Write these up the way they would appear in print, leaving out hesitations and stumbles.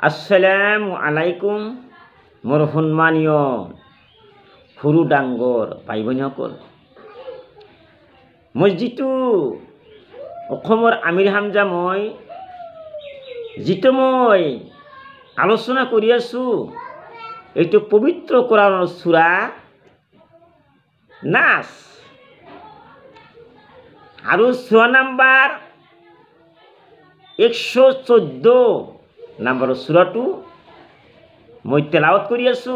আসসালামু আলাইকুম মোৰ সন্মানীয় সৰু ডাঙৰ ভাই ভনীসকল। মই যিটো অসমৰ আমিৰ হামজা যিটো মই আলোচনা কৰি আছোঁ, এইটো পবিত্ৰ কোৰাণৰ সূৰা নাস আৰু সূৰা নাম্বাৰ 114 নাম্বাৰৰ সূৰাটো মই তেলাওয়াত কৰি আছোঁ।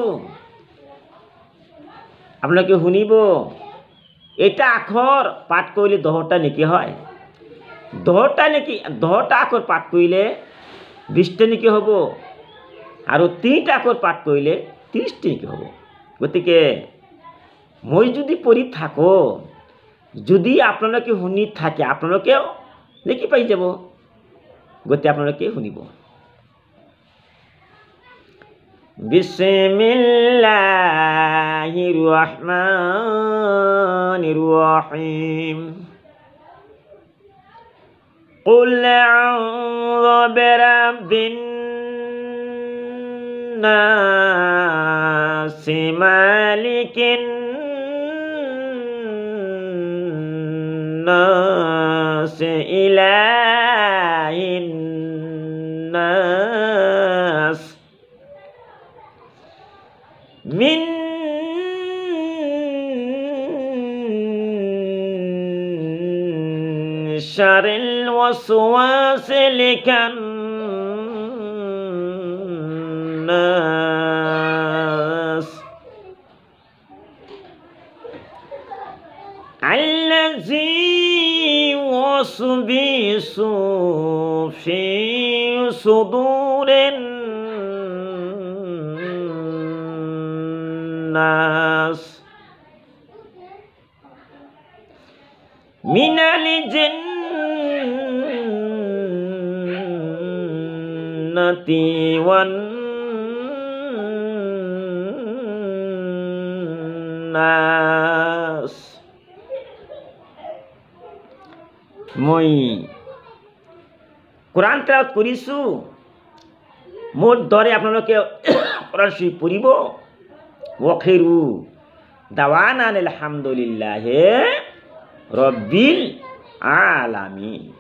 আপোনালোকে শুনিব। এটা আখৰ পাঠ কৰিলে 10টা নেকি হয়, 10টা আখৰ পাঠ কৰিলে 20টা নেকি হ'ব, আৰু 3টা আখৰ পাঠ কৰিলে 30টা নেকি হ'ব। গতিকে মই যদি পঢ়ি থাকোঁ, যদি আপোনালোকে শুনি থাকে, আপোনালোকেও নেকি পাই যাব। গতিকে আপোনালোকে শুনিব। বিসমিল্লাহির রহমানির রহিম। قل أعوذ برب الناس مالك الناس إله الناس من شر الوسواس الخناس الذي يوسوس في صدور الناس من الجنة والناس। মই কোরআন তেলাওয়াত কৰিছোঁ, মোৰ দৰে আপোনালোকে কোরআন শরীফ পঢ়িব। ওয়াখিরু দাওয়ানা আলহামদুলিল্লাহি রব্বিল আলামিন।